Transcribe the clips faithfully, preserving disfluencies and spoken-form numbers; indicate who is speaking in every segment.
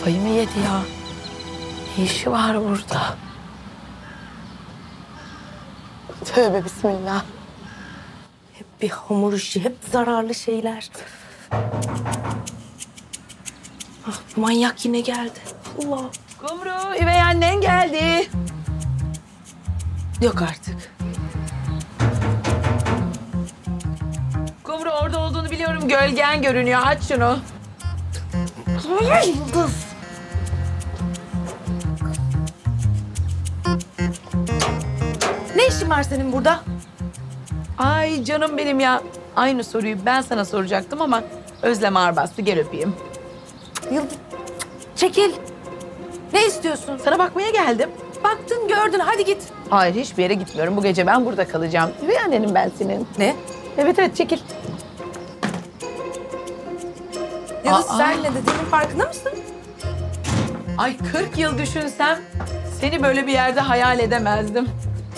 Speaker 1: Kafayı mı yedi ya? Ne işi var burada? Tövbe bismillah. Hep bir hamur işi, hep zararlı şeyler. Ah, bu manyak yine geldi. Allah.
Speaker 2: Kumru, üvey annen geldi.
Speaker 1: Yok artık.
Speaker 2: Kumru orada olduğunu biliyorum. Gölgen görünüyor. Aç şunu.
Speaker 1: Ay, Yıldız. Ne işin var senin burada?
Speaker 2: Ay canım benim ya. Aynı soruyu ben sana soracaktım ama Özlem ağır bastı. Gel öpeyim.
Speaker 1: Yıldız, çekil. Ne istiyorsun?
Speaker 2: Sana bakmaya geldim.
Speaker 1: Baktın, gördün. Hadi git.
Speaker 2: Hayır, hiçbir yere gitmiyorum. Bu gece ben burada kalacağım. Üvey annenim ben senin.
Speaker 1: Ne?
Speaker 2: Evet evet, çekil.
Speaker 1: Yıldız,
Speaker 2: Aa.
Speaker 1: sen ne dediğinin farkında mısın?
Speaker 2: Ay kırk yıl düşünsem seni böyle bir yerde hayal edemezdim.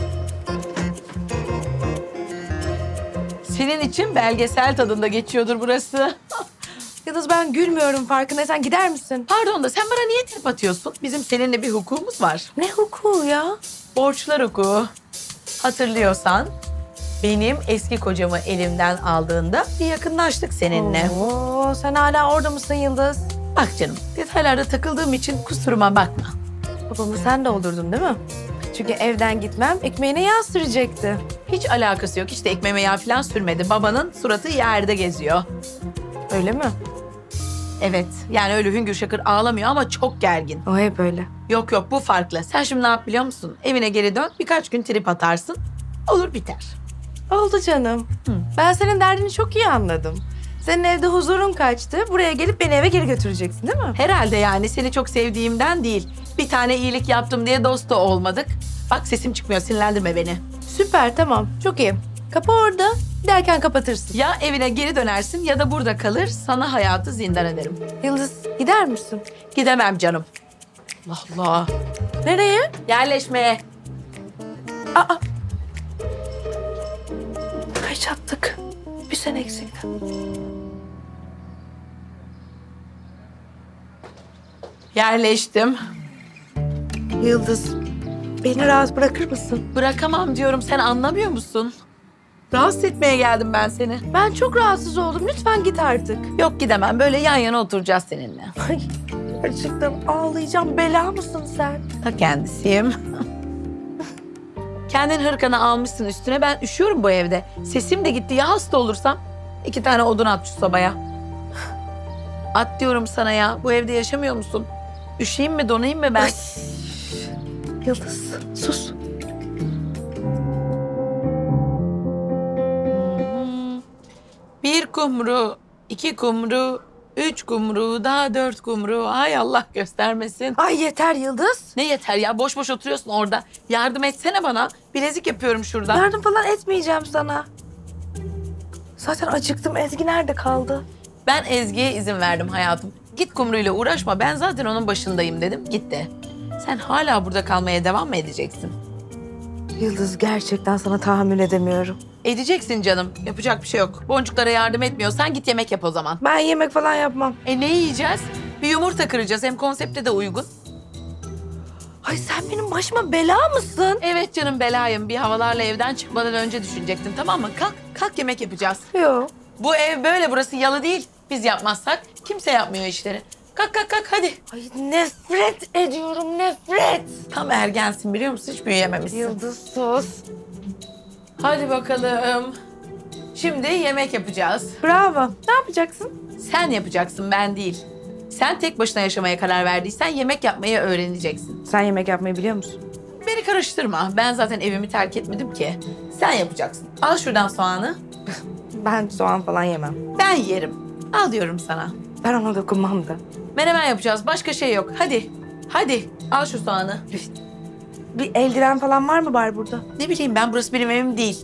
Speaker 2: Senin için belgesel tadında geçiyordur burası.
Speaker 1: Yıldız, ben gülmüyorum, farkındaysan gider misin?
Speaker 2: Pardon da sen bana niye trip atıyorsun? Bizim seninle bir hukukumuz var.
Speaker 1: Ne hukuku ya?
Speaker 2: Borçlar hukuku. Hatırlıyorsan benim eski kocamı elimden aldığında bir yakınlaştık seninle.
Speaker 1: Oo, sen hala orada mısın Yıldız?
Speaker 2: Bak canım, detaylarda takıldığım için kusuruma bakma.
Speaker 1: Babamı sen de oldurdun değil mi? Çünkü evden gitmem ekmeğine yağ sürecekti.
Speaker 2: Hiç alakası yok. Hiç de ekmeğime yağ falan sürmedi. Babanın suratı yerde geziyor.
Speaker 1: Öyle mi?
Speaker 2: Evet, yani öyle hüngür şakır ağlamıyor ama çok gergin.
Speaker 1: O hep öyle.
Speaker 2: Yok yok, bu farklı. Sen şimdi ne yap biliyor musun? Evine geri dön, birkaç gün trip atarsın. Olur biter.
Speaker 1: Oldu canım.
Speaker 2: Hı.
Speaker 1: Ben senin derdini çok iyi anladım. Senin evde huzurun kaçtı. Buraya gelip beni eve geri götüreceksin değil mi?
Speaker 2: Herhalde yani seni çok sevdiğimden değil. Bir tane iyilik yaptım diye dost da olmadık. Bak sesim çıkmıyor, sinirlendirme beni.
Speaker 1: Süper, tamam. Çok iyi. Kapı orada. Giderken kapatırsın.
Speaker 2: Ya evine geri dönersin ya da burada kalır, sana hayatı zindan ederim.
Speaker 1: Yıldız, gider misin?
Speaker 2: Gidemem canım. Allah Allah.
Speaker 1: Nereye?
Speaker 2: Yerleşmeye.
Speaker 1: Aa. Kaç attık? Bir sene eksikti.
Speaker 2: Yerleştim.
Speaker 1: Yıldız, beni rahat bırakır mısın?
Speaker 2: Bırakamam diyorum, sen anlamıyor musun? Rahatsız etmeye geldim ben seni.
Speaker 1: Ben çok rahatsız oldum. Lütfen git artık.
Speaker 2: Yok gidemem, böyle yan yana oturacağız seninle.
Speaker 1: Ay, gerçekten ağlayacağım. Bela mısın sen?
Speaker 2: Ta kendisiyim. Kendin hırkanı almışsın üstüne, ben üşüyorum bu evde. Sesim de gitti, ya hasta olursam? İki tane odun at şu sobaya. At diyorum sana ya, bu evde yaşamıyor musun? Üşüyeyim mi, donayım mı ben?
Speaker 1: Ay. Yıldız, sus.
Speaker 2: Bir kumru, iki kumru, üç kumru, daha dört kumru. Ay Allah göstermesin.
Speaker 1: Ay yeter Yıldız.
Speaker 2: Ne yeter ya, boş boş oturuyorsun orada. Yardım etsene bana. Bilezik yapıyorum şurada.
Speaker 1: Yardım falan etmeyeceğim sana. Zaten acıktım. Ezgi nerede kaldı?
Speaker 2: Ben Ezgi'ye izin verdim hayatım. Git kumruyla uğraşma, ben zaten onun başındayım dedim. Gitti. Sen hala burada kalmaya devam mı edeceksin?
Speaker 1: Yıldız, gerçekten sana tahammül edemiyorum.
Speaker 2: Edeceksin canım. Yapacak bir şey yok. Boncuklara yardım etmiyorsan git yemek yap o zaman.
Speaker 1: Ben yemek falan yapmam.
Speaker 2: E ne yiyeceğiz? Bir yumurta kıracağız. Hem konsepte de uygun.
Speaker 1: Ay sen benim başıma bela mısın?
Speaker 2: Evet canım, belayım. Bir havalarla evden çıkmadan önce düşünecektin, tamam mı? Kalk, kalk yemek yapacağız.
Speaker 1: Yok.
Speaker 2: Bu ev böyle, burası yalı değil. Biz yapmazsak kimse yapmıyor işleri. Kalk kalk kalk hadi.
Speaker 1: Ay nefret ediyorum, nefret.
Speaker 2: Tam ergensin biliyor musun? Hiç büyüyememişsin.
Speaker 1: Yıldız sus.
Speaker 2: Hadi bakalım. Şimdi yemek yapacağız.
Speaker 1: Bravo. Ne yapacaksın?
Speaker 2: Sen yapacaksın, ben değil. Sen tek başına yaşamaya karar verdiysen yemek yapmayı öğreneceksin.
Speaker 1: Sen yemek yapmayı biliyor musun?
Speaker 2: Beni karıştırma. Ben zaten evimi terk etmedim ki. Sen yapacaksın. Al şuradan soğanı.
Speaker 1: Ben soğan falan yemem.
Speaker 2: Ben yerim. Al diyorum sana.
Speaker 1: Ben ona dokunmam da.
Speaker 2: Menemen yapacağız. Başka şey yok. Hadi. Hadi. Al şu soğanı.
Speaker 1: Bir eldiven falan var mı bari burada?
Speaker 2: Ne bileyim ben, burası benim evim değil.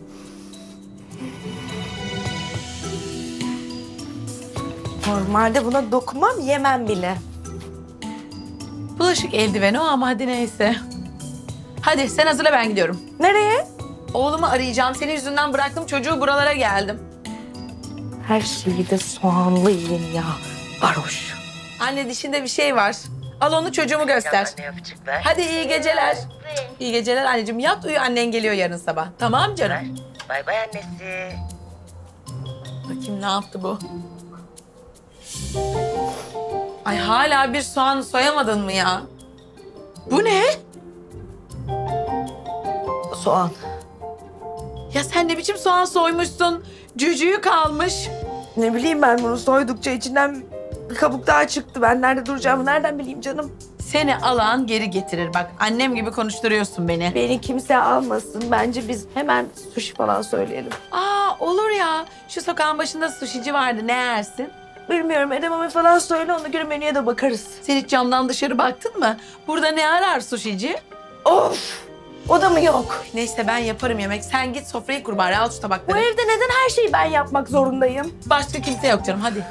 Speaker 1: Normalde buna dokunmam, yemem bile.
Speaker 2: Bulaşık eldiveni o ama hadi neyse. Hadi sen hazırla, ben gidiyorum.
Speaker 1: Nereye?
Speaker 2: Oğlumu arayacağım. Senin yüzünden bıraktım çocuğu, buralara geldim.
Speaker 1: Her şeyi de soğanlı yiyin ya. Varoş.
Speaker 2: Anne dişinde bir şey var. Al onu çocuğumu göster.
Speaker 3: Ne yapacaklar?
Speaker 2: Hadi iyi geceler. İyi geceler anneciğim. Yat uyu, annen geliyor yarın sabah. Tamam canım.
Speaker 3: Bay bay annesi.
Speaker 2: Bakayım ne yaptı bu? Ay hala bir soğan soyamadın mı ya? Bu ne?
Speaker 1: Soğan.
Speaker 2: Ya sen ne biçim soğan soymuşsun? Cücüğü kalmış.
Speaker 1: Ne bileyim ben bunu soydukça içinden bir kabuk daha çıktı. Ben nerede duracağımı nereden bileyim canım?
Speaker 2: Seni alan geri getirir. Bak annem gibi konuşturuyorsun beni.
Speaker 1: Beni kimse almasın. Bence biz hemen sushi falan söyleyelim.
Speaker 2: Aa olur ya. Şu sokağın başında sushici vardı. Ne yersin?
Speaker 1: Bilmiyorum edamame falan söyle ona göre menüye de bakarız.
Speaker 2: Sen hiç camdan dışarı baktın mı? Burada ne arar sushici?
Speaker 1: Of! O da mı yok?
Speaker 2: Neyse ben yaparım yemek. Sen git sofrayı kur bari. Al şu
Speaker 1: Bu
Speaker 2: tabakları.
Speaker 1: evde neden her şeyi ben yapmak zorundayım?
Speaker 2: Başka kimse yok canım. Hadi.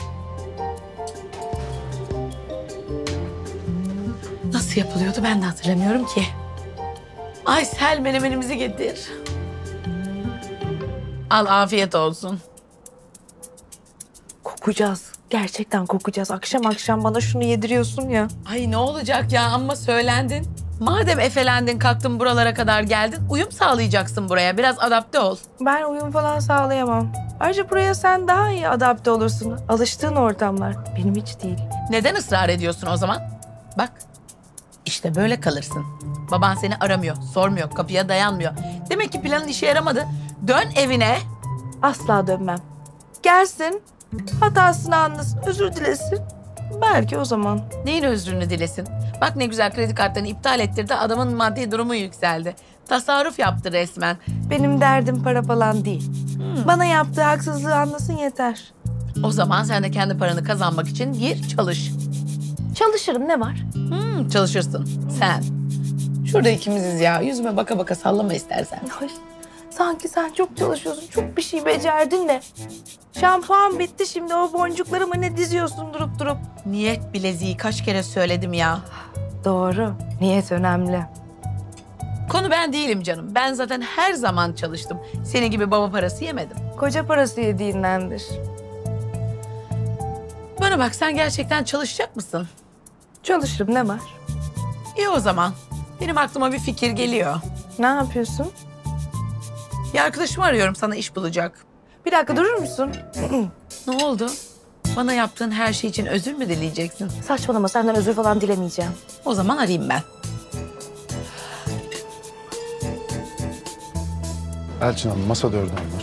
Speaker 2: Nasıl yapılıyordu ben de hatırlamıyorum ki. Ay Sel menemenimizi getir. Al afiyet olsun.
Speaker 1: Kokacağız. Gerçekten kokacağız. Akşam akşam bana şunu yediriyorsun ya.
Speaker 2: Ay ne olacak ya, amma söylendin. Madem efelendin kalktın buralara kadar geldin, uyum sağlayacaksın buraya. Biraz adapte ol.
Speaker 1: Ben uyum falan sağlayamam. Ayrıca buraya sen daha iyi adapte olursun. Alıştığın ortamlar. Benim hiç değil.
Speaker 2: Neden ısrar ediyorsun o zaman? Bak işte böyle kalırsın. Baban seni aramıyor, sormuyor, kapıya dayanmıyor. Demek ki planın işe yaramadı. Dön evine.
Speaker 1: Asla dönmem. Gelsin, hatasını anlasın, özür dilesin. Belki o zaman.
Speaker 2: Neyin özrünü dilesin? Bak ne güzel kredi kartlarını iptal ettirdi. Adamın maddi durumu yükseldi. Tasarruf yaptı resmen.
Speaker 1: Benim derdim para falan değil. Bana yaptığı haksızlığı anlasın yeter.
Speaker 2: O zaman sen de kendi paranı kazanmak için gir çalış.
Speaker 1: Çalışırım ne var?
Speaker 2: Hmm, çalışırsın sen. Şurada ikimiziz ya. Yüzüme baka baka sallama istersen.
Speaker 1: Ay, sanki sen çok çalışıyorsun, çok bir şey becerdin de. Şampuan bitti şimdi o boncuklarımı ne diziyorsun durup durup.
Speaker 2: Niyet bileziği kaç kere söyledim ya.
Speaker 1: Doğru, niyet önemli.
Speaker 2: Konu ben değilim canım. Ben zaten her zaman çalıştım. Senin gibi baba parası yemedim.
Speaker 1: Koca parası yediğindendir.
Speaker 2: Bana bak sen gerçekten çalışacak mısın?
Speaker 1: Çalışırım ne var?
Speaker 2: İyi o zaman. Benim aklıma bir fikir geliyor.
Speaker 1: Ne yapıyorsun?
Speaker 2: Bir arkadaşımı arıyorum sana iş bulacak.
Speaker 1: Bir dakika durur musun?
Speaker 2: Ne oldu? Bana yaptığın her şey için özür mü dileyeceksin?
Speaker 1: Saçmalama senden özür falan dilemeyeceğim.
Speaker 2: O zaman arayayım ben.
Speaker 4: Elçin Hanım, masa dördü onlar.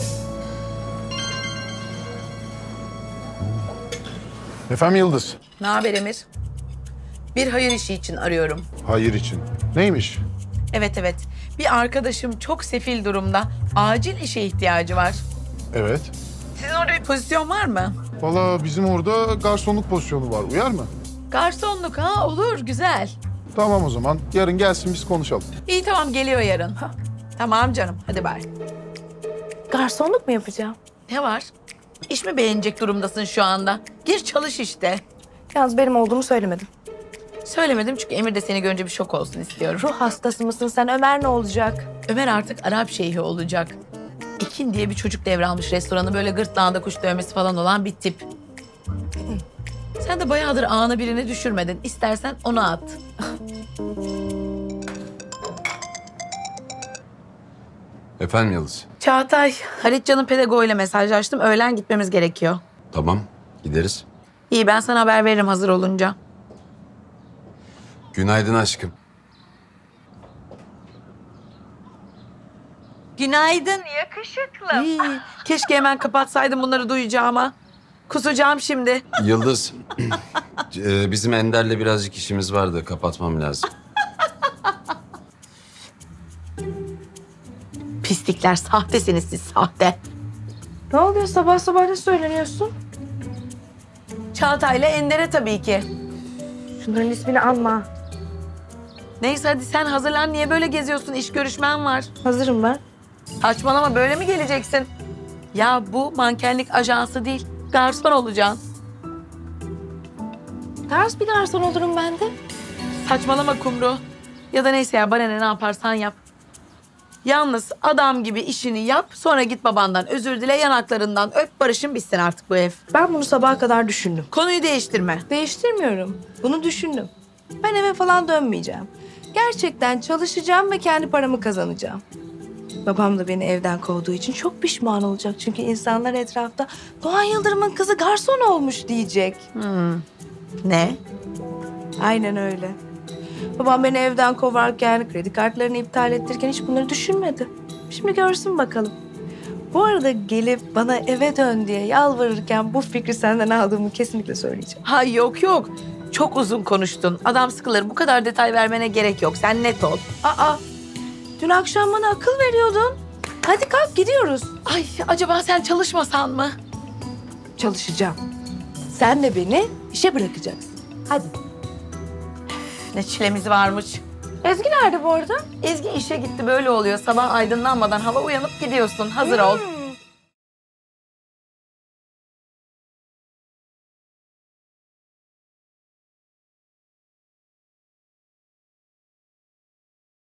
Speaker 4: Efendim Yıldız?
Speaker 2: Ne haber Emir? Bir hayır işi için arıyorum.
Speaker 4: Hayır için. Neymiş?
Speaker 2: Evet evet. Bir arkadaşım çok sefil durumda. Acil işe ihtiyacı var.
Speaker 4: Evet.
Speaker 2: Sizin orada bir pozisyon var mı?
Speaker 4: Valla bizim orada garsonluk pozisyonu var. Uyar mı?
Speaker 2: Garsonluk ha olur güzel.
Speaker 4: Tamam o zaman. Yarın gelsin biz konuşalım.
Speaker 2: İyi tamam geliyor yarın. Tamam canım hadi bay.
Speaker 1: Garsonluk mu yapacağım?
Speaker 2: Ne var? İş mi beğenecek durumdasın şu anda? Gir çalış işte.
Speaker 1: Yalnız benim olduğumu söylemedim.
Speaker 2: Söylemedim çünkü Emir de seni görünce bir şok olsun istiyorum.
Speaker 1: Ruh hastası mısın sen? Ömer ne olacak?
Speaker 2: Ömer artık Arap şeyhi olacak. Ekin diye bir çocuk devralmış restoranı. Böyle gırtlağında kuş dövmesi falan olan bir tip. Sen de bayağıdır ağına birini düşürmedin. İstersen onu at.
Speaker 5: Efendim Yıldız?
Speaker 2: Çağatay, Halitcan'ın pedagoğuyla mesajlaştım. Öğlen gitmemiz gerekiyor.
Speaker 5: Tamam, gideriz.
Speaker 2: İyi ben sana haber veririm hazır olunca.
Speaker 5: Günaydın aşkım.
Speaker 2: Günaydın. Yakışıklı. İyi, keşke hemen kapatsaydım bunları duyacağıma. Kusacağım şimdi.
Speaker 5: Yıldız, e, bizim Ender'le birazcık işimiz vardı. Kapatmam lazım.
Speaker 2: Pislikler, sahtesiniz siz, sahte.
Speaker 1: Ne oluyor sabah sabah ne söyleniyorsun?
Speaker 2: Çağatay'la Ender'e tabii ki.
Speaker 1: Şunların ismini anma.
Speaker 2: Neyse hadi sen hazırlan. Niye böyle geziyorsun? İş görüşmen var.
Speaker 1: Hazırım ben.
Speaker 2: Saçmalama böyle mi geleceksin? Ya bu mankenlik ajansı değil. Garson olacaksın.
Speaker 1: Ters bir garson olurum ben de.
Speaker 2: Saçmalama Kumru. Ya da neyse ya bana ne, ne yaparsan yap. Yalnız adam gibi işini yap, sonra git babandan özür dile, yanaklarından öp, barışın bitsin artık bu ev.
Speaker 1: Ben bunu sabaha kadar düşündüm.
Speaker 2: Konuyu değiştirme.
Speaker 1: Değiştirmiyorum. Bunu düşündüm. Ben eve falan dönmeyeceğim. Gerçekten çalışacağım ve kendi paramı kazanacağım. Babam da beni evden kovduğu için çok pişman olacak. Çünkü insanlar etrafta Doğan Yıldırım'ın kızı garson olmuş diyecek.
Speaker 2: Ne?
Speaker 1: Aynen öyle. Babam beni evden kovarken, kredi kartlarını iptal ettirirken hiç bunları düşünmedi. Şimdi görsün bakalım. Bu arada gelip bana eve dön diye yalvarırken bu fikri senden aldığımı kesinlikle söyleyeceğim.
Speaker 2: Ha yok yok. Çok uzun konuştun. Adam sıkılır. Bu kadar detay vermene gerek yok. Sen net ol.
Speaker 1: Aa, dün akşam bana akıl veriyordun. Hadi kalk gidiyoruz.
Speaker 2: Ay acaba sen çalışmasan mı?
Speaker 1: Çalışacağım. Sen de beni işe bırakacaksın. Hadi.
Speaker 2: Ne çilemiz varmış.
Speaker 1: Ezgi nerede bu arada?
Speaker 2: Ezgi işe gitti, böyle oluyor. Sabah aydınlanmadan hava uyanıp gidiyorsun. Hazır ol.
Speaker 1: Hmm.